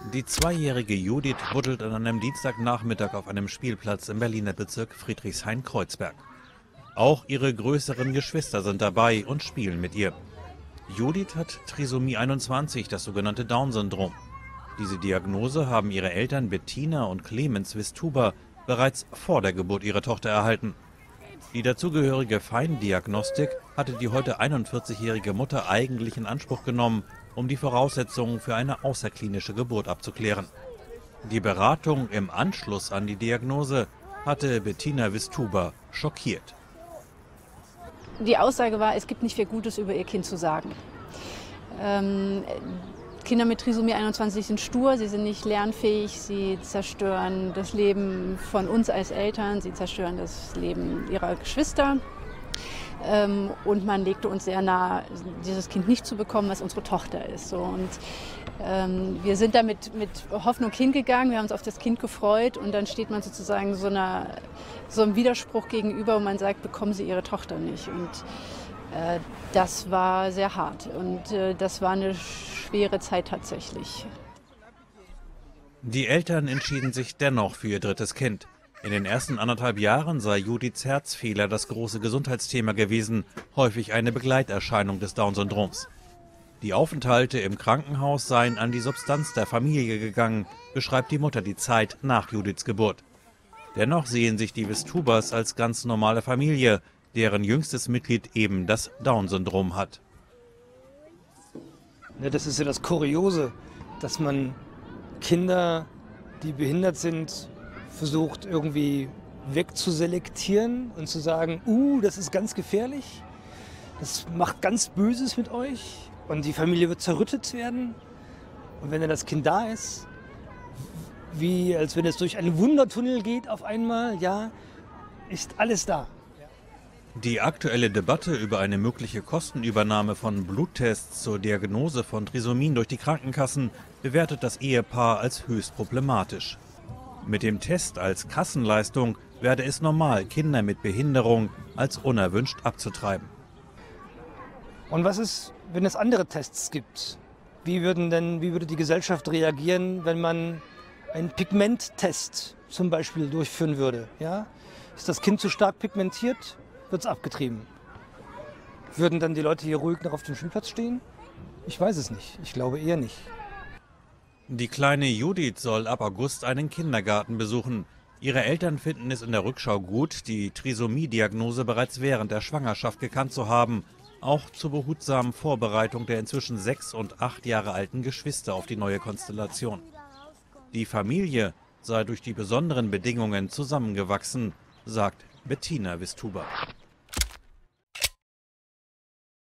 Die zweijährige Judith buddelt an einem Dienstagnachmittag auf einem Spielplatz im Berliner Bezirk Friedrichshain-Kreuzberg. Auch ihre größeren Geschwister sind dabei und spielen mit ihr. Judith hat Trisomie 21, das sogenannte Down-Syndrom. Diese Diagnose haben ihre Eltern Bettina und Clemens Wistuber bereits vor der Geburt ihrer Tochter erhalten. Die dazugehörige Feindiagnostik hatte die heute 41-jährige Mutter eigentlich in Anspruch genommen, um die Voraussetzungen für eine außerklinische Geburt abzuklären. Die Beratung im Anschluss an die Diagnose hatte Bettina Wistuber schockiert. Die Aussage war, es gibt nicht viel Gutes über ihr Kind zu sagen. Kinder mit Trisomie 21 sind stur, sie sind nicht lernfähig, sie zerstören das Leben von uns als Eltern, sie zerstören das Leben ihrer Geschwister. Und man legte uns sehr nahe, dieses Kind nicht zu bekommen, was unsere Tochter ist. So, und wir sind da mit Hoffnung hingegangen, wir haben uns auf das Kind gefreut und dann steht man sozusagen so einem Widerspruch gegenüber, wo man sagt, bekommen Sie Ihre Tochter nicht. Und das war sehr hart und das war eine schwere Zeit tatsächlich. Die Eltern entschieden sich dennoch für ihr drittes Kind. In den ersten 1,5 Jahren sei Judiths Herzfehler das große Gesundheitsthema gewesen, häufig eine Begleiterscheinung des Down-Syndroms. Die Aufenthalte im Krankenhaus seien an die Substanz der Familie gegangen, beschreibt die Mutter die Zeit nach Judiths Geburt. Dennoch sehen sich die Wistubers als ganz normale Familie, deren jüngstes Mitglied eben das Down-Syndrom hat. Ja, das ist ja das Kuriose, dass man Kinder, die behindert sind, versucht irgendwie wegzuselektieren und zu sagen, das ist ganz gefährlich, das macht ganz Böses mit euch und die Familie wird zerrüttet werden. Und wenn dann das Kind da ist, wie als wenn es durch einen Wundertunnel geht auf einmal, ja, ist alles da. Die aktuelle Debatte über eine mögliche Kostenübernahme von Bluttests zur Diagnose von Trisomien durch die Krankenkassen bewertet das Ehepaar als höchst problematisch. Mit dem Test als Kassenleistung werde es normal, Kinder mit Behinderung als unerwünscht abzutreiben. Und was ist, wenn es andere Tests gibt? Wie würde die Gesellschaft reagieren, wenn man einen Pigmenttest zum Beispiel durchführen würde? Ja? Ist das Kind zu stark pigmentiert, wird es abgetrieben. Würden dann die Leute hier ruhig noch auf dem Spielplatz stehen? Ich weiß es nicht. Ich glaube eher nicht. Die kleine Judith soll ab August einen Kindergarten besuchen. Ihre Eltern finden es in der Rückschau gut, die Trisomie-Diagnose bereits während der Schwangerschaft gekannt zu haben, auch zur behutsamen Vorbereitung der inzwischen 6 und 8 Jahre alten Geschwister auf die neue Konstellation. Die Familie sei durch die besonderen Bedingungen zusammengewachsen, sagt Bettina Wistuber.